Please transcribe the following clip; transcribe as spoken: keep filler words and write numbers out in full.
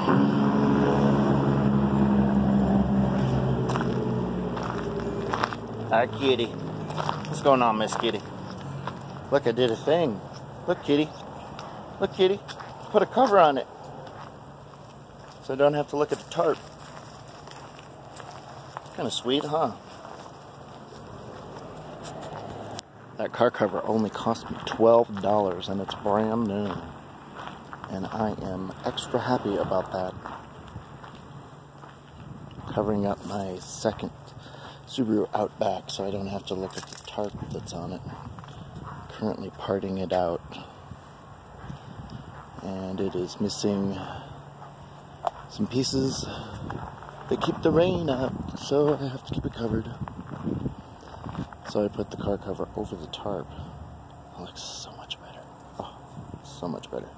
Hi, kitty. What's going on, Miss Kitty? Look, I did a thing. Look, kitty. Look, kitty. Put a cover on it, so I don't have to look at the tarp. Kind of sweet, huh? That car cover only cost me twelve dollars, and it's brand new. And I am extra happy about that. Covering up my second Subaru Outback, so I don't have to look at the tarp that's on it. Currently parting it out, and it is missing some pieces that keep the rain out, so I have to keep it covered. So I put the car cover over the tarp. It looks so much better. Oh, so much better.